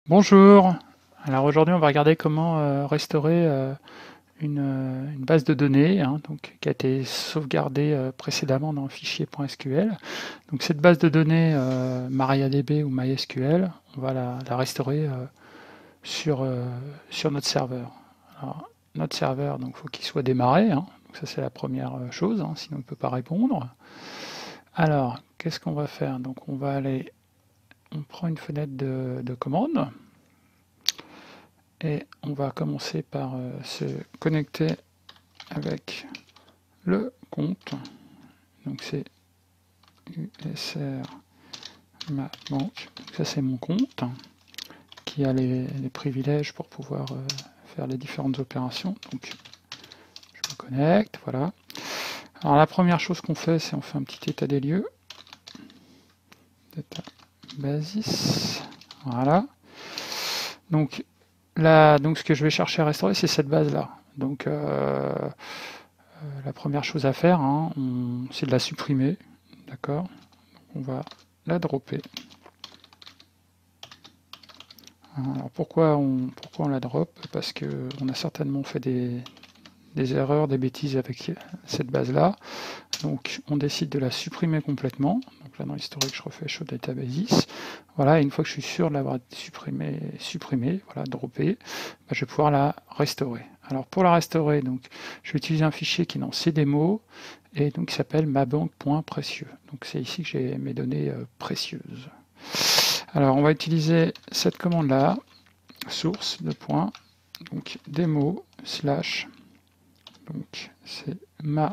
Bonjour. Alors aujourd'hui, on va regarder comment restaurer une base de données donc, qui a été sauvegardée précédemment dans un fichier .sql. Donc cette base de données MariaDB ou MySQL, on va la restaurer sur notre serveur. Alors, notre serveur, donc faut qu'il soit démarré. Donc ça c'est la première chose, sinon il ne peut pas répondre. Alors, qu'est-ce qu'on va faire? Donc on prend une fenêtre de commande. Et on va commencer par se connecter avec le compte. Donc c'est USR ma banque. Ça c'est mon compte qui a les privilèges pour pouvoir faire les différentes opérations. Donc je me connecte, voilà. Alors la première chose qu'on fait, c'est on fait un petit état des lieux. Databases. Voilà. Donc là, donc ce que je vais chercher à restaurer, c'est cette base-là. Donc la première chose à faire, c'est de la supprimer. D'accord? On va la dropper. Alors pourquoi on la drop? Parce qu'on a certainement fait des erreurs, des bêtises avec cette base-là. Donc on décide de la supprimer complètement. Donc là dans l'historique, je refais show databases. Voilà, et une fois que je suis sûr de l'avoir supprimé, voilà, droppé, je vais pouvoir la restaurer. Alors pour la restaurer, donc, je vais utiliser un fichier qui est dans cdemo et donc qui s'appelle mabanque.précieux. Donc c'est ici que j'ai mes données précieuses. Alors on va utiliser cette commande-là, source de point, donc demo slash, donc c'est ma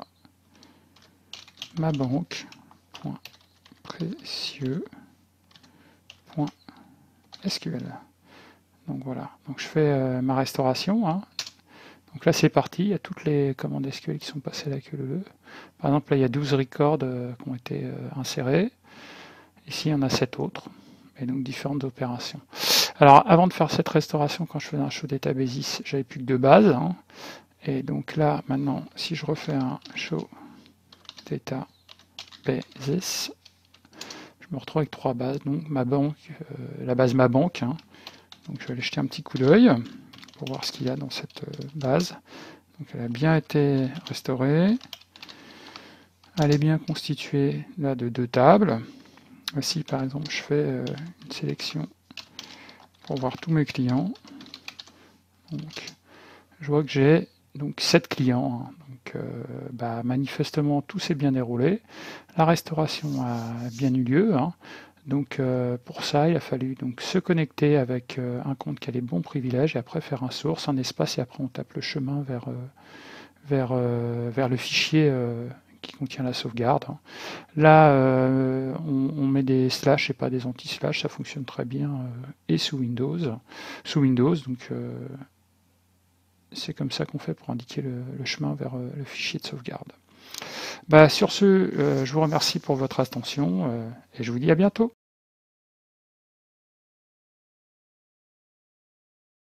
banque.précieux.sql. Donc voilà, donc je fais ma restauration. Donc là c'est parti, il y a toutes les commandes SQL qui sont passées à la queue leu. Par exemple là il y a 12 records qui ont été insérés. Ici il y en a 7 autres, et donc différentes opérations. Alors avant de faire cette restauration, quand je faisais un show databases, j'avais plus que 2 bases. Et donc là maintenant, si je refais un show databases, je me retrouve avec 3 bases. Donc ma banque, la base ma banque. Donc je vais aller jeter un petit coup d'œil pour voir ce qu'il y a dans cette base. Donc elle a bien été restaurée. Elle est bien constituée là de 2 tables. Ici par exemple je fais une sélection pour voir tous mes clients. Donc je vois que j'ai donc 7 clients. Donc manifestement tout s'est bien déroulé. La restauration a bien eu lieu. Donc pour ça, il a fallu donc se connecter avec un compte qui a les bons privilèges et après faire un source, un espace et après on tape le chemin vers le fichier qui contient la sauvegarde. Là, on met des slash et pas des anti-slash, ça fonctionne très bien et sous Windows. Donc c'est comme ça qu'on fait pour indiquer le chemin vers le fichier de sauvegarde. Sur ce, je vous remercie pour votre attention et je vous dis à bientôt.